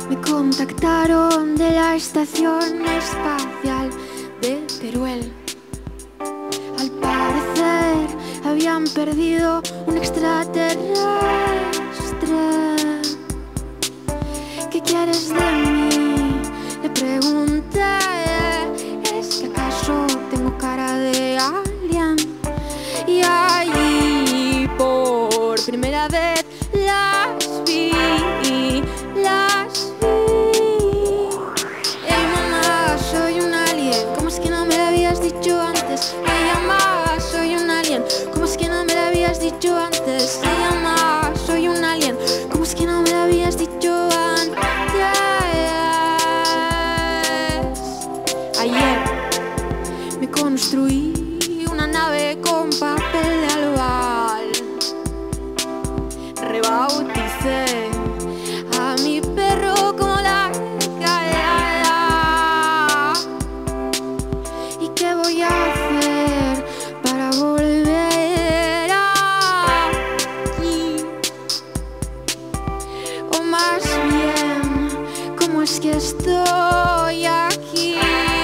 Me contactaron de la estación espacial de Teruel. Al parecer habían perdido un extraterrestre. ¿Qué quieres de mí?, le pregunté. ¿Es que acaso tengo cara de alien? Y allí por primera vez las vi. Ey, mamá, soy un alien. ¿Cómo es que no me lo habías dicho antes? Ey, mamá, soy un alien. ¿Cómo es que no me lo habías dicho antes? Ey, mamá, soy un alien. ¿Cómo es que no me lo habías dicho antes? Ayer me construí una nave con papel de albal. Rebauticé a mi perro como la cara. ¿Y qué voy a hacer para volver aquí? O más bien, ¿cómo es que estoy aquí?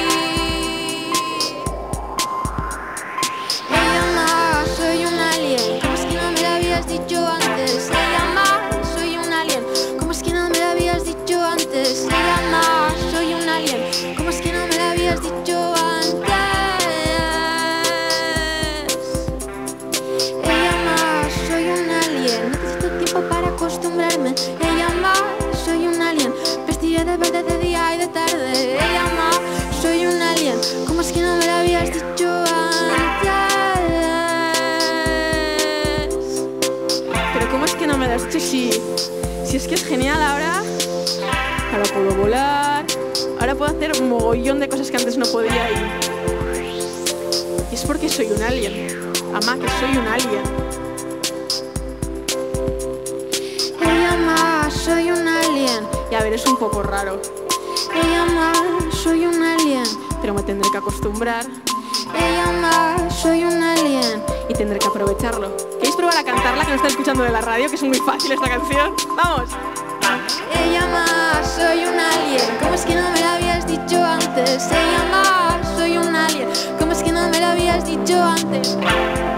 Ella más, soy un alien. ¿Cómo es que no me lo habías dicho antes? Ella más, soy un alien. ¿Cómo es que no me lo habías dicho antes? Ella más, soy un alien. ¿Cómo es que no me lo habías dicho antes? Ella más, soy un alien. Necesito tiempo para acostumbrarme. Ella más, soy un alien. Vestiré de verde de día y de tarde. Ella más, soy un alien. ¿Cómo es que no me lo habías dicho antes? Pero ¿cómo es que no me lo has dicho si es que es genial ahora? Ahora puedo volar, ahora puedo hacer un mogollón de cosas que antes no podía y es porque soy un alien. Ama, que soy un alien. Ella más, soy un alien. Y a ver, es un poco raro, Ella más, soy un alien. pero me tendré que acostumbrar Ella más, soy un alien. y tendré que aprovecharlo. ¿Queréis probar a cantarla, que no está escuchando de la radio, que es muy fácil esta canción? ¡Vamos! Ella más, soy un alien. ¿Cómo es que no me lo habías dicho antes? Ella más, soy un alien. ¿Cómo es que no me lo habías dicho antes?